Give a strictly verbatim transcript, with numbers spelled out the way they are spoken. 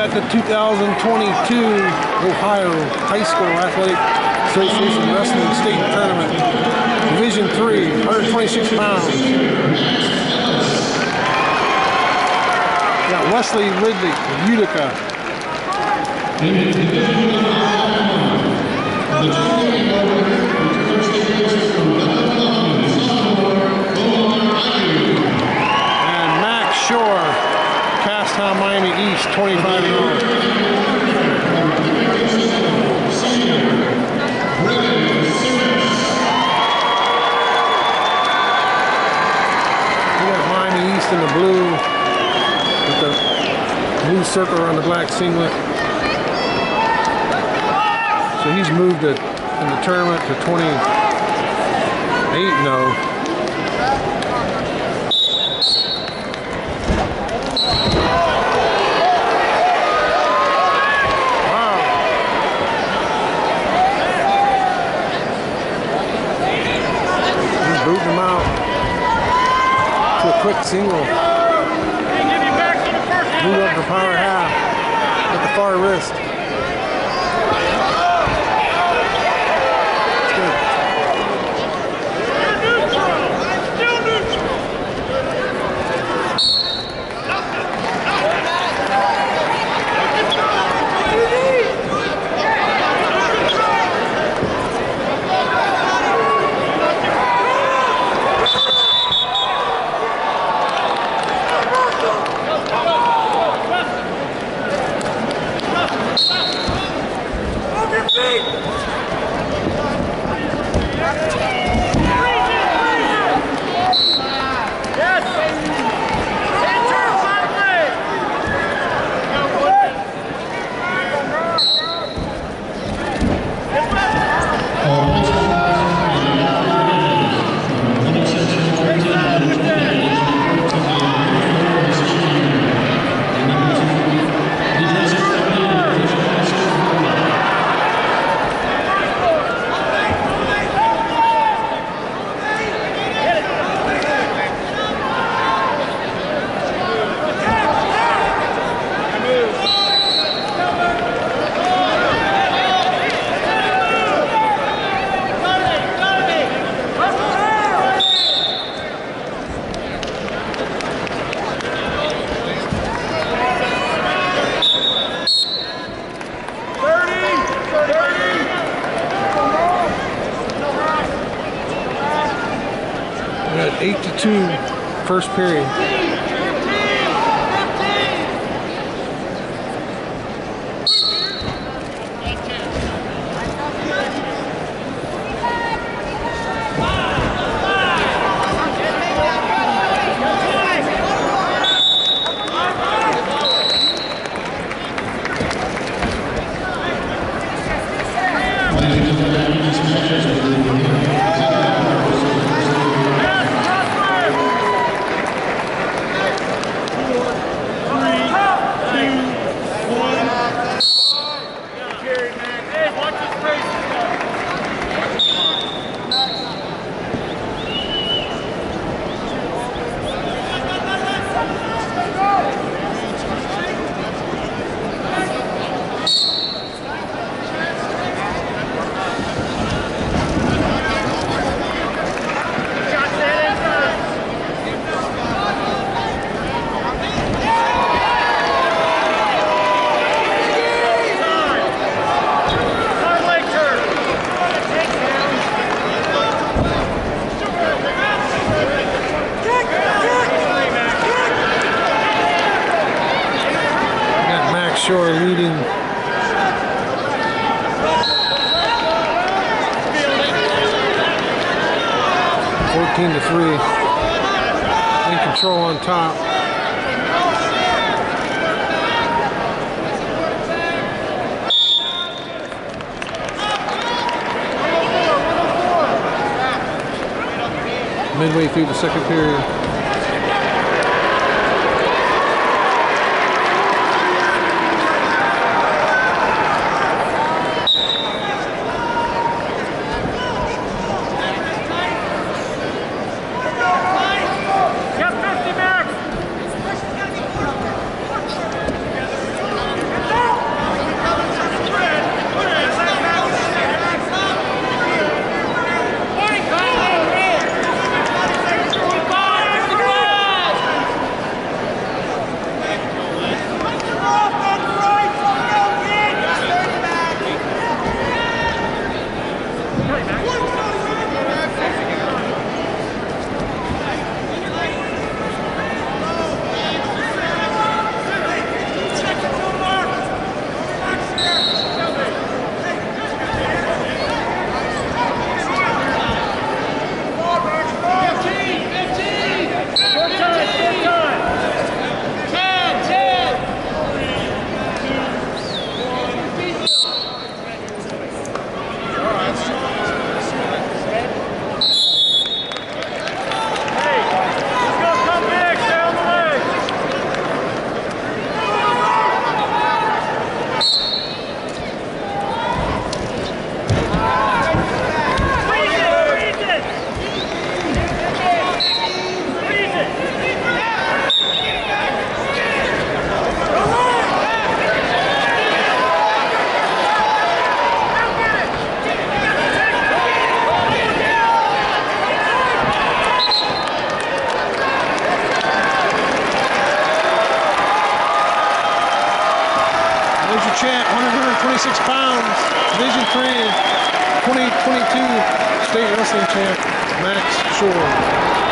got the two thousand twenty-two Ohio High School Athletic Association Wrestling State Tournament, Division three, one hundred twenty-six pounds. Got Wesley Ridley of Utica. And Max Shore, Casttown, Miami East, twenty-five and over. We got Miami East in the blue with the blue circle around the black singlet. So he's moved it in the tournament to twenty-eight and oh. Booting him out to a quick single. Move up the power half at the far wrist. It's good. eight to two, first period. Shore leading fourteen to three. In control on top. Midway through the second period. twenty-two state wrestling champ Max Shore.